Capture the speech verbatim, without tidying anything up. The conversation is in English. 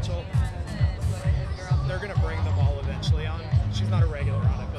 Rachel. They're gonna bring them all eventually on. She's not a regular on it.